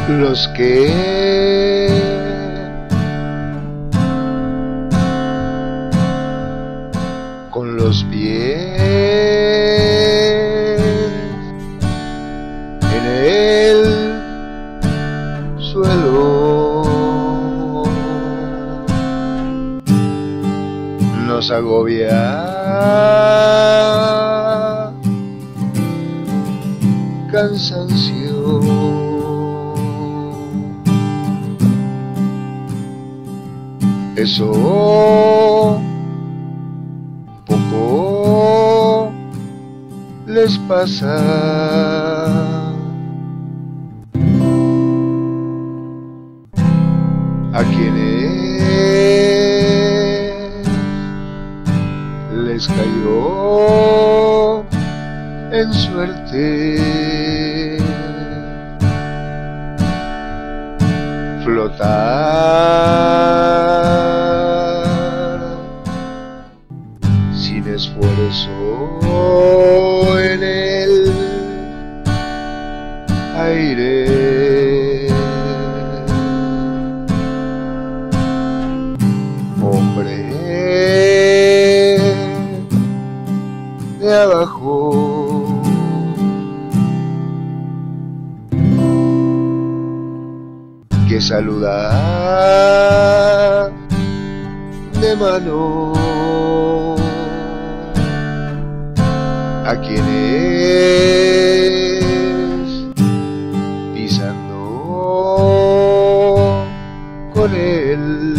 los que con los pies en el suelo nos agobia cansancio. Eso poco les pasa a quienes les cayó en suerte flotar sin esfuerzo en el aire. Hombre de abajo, que saluda de mano a quienes pisando con él,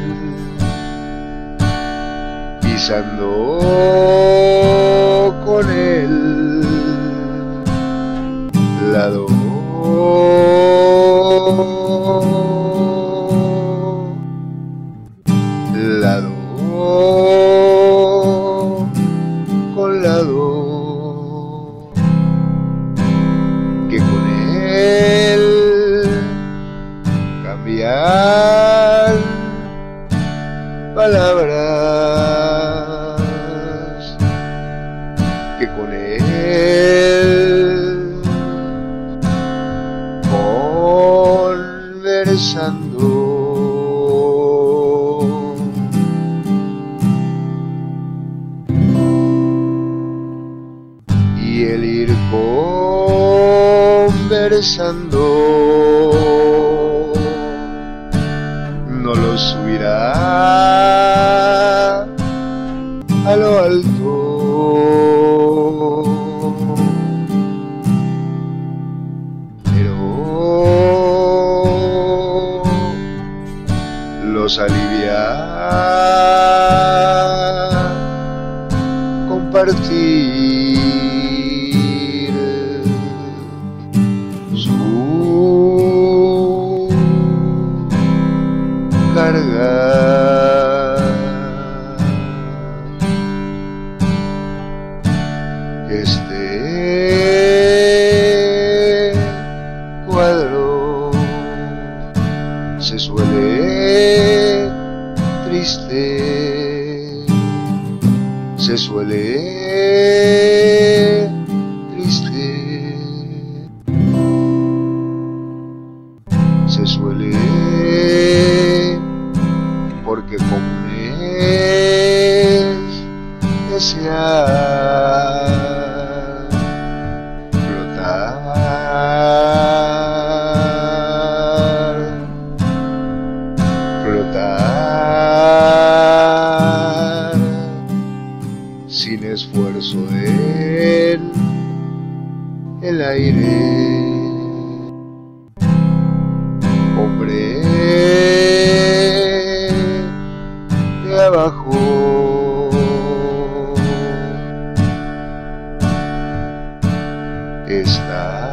pisando con él, lado lado con lado, que con él cambiar palabras, que con él conversando y el ir conversando no lo subirá a lo alto, pero los alivia compartir su carga. Este cuadro se suele triste, se suele triste, se suele porque común es desear flotar sin esfuerzo en el aire. Hombre de abajo, está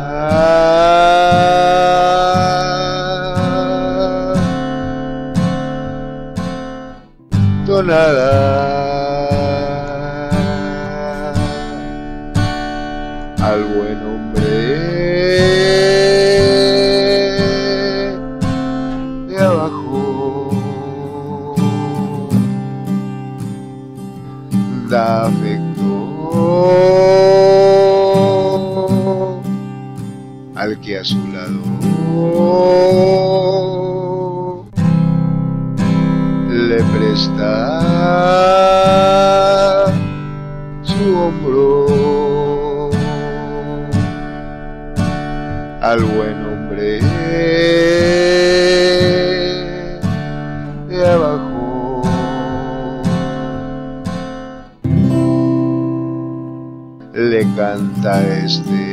donada al buen hombre de abajo, da afecto al que a su lado le presta su hombro al buen hombre de abajo. Le canta este